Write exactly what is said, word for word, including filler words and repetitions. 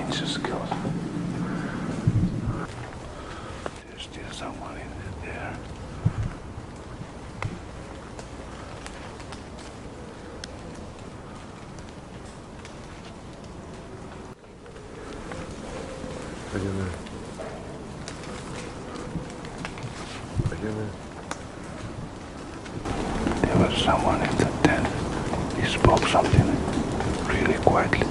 ninja skills. There's still someone in there. Пойдем. Пойдем. There was someone in the tent. He spoke something really quietly.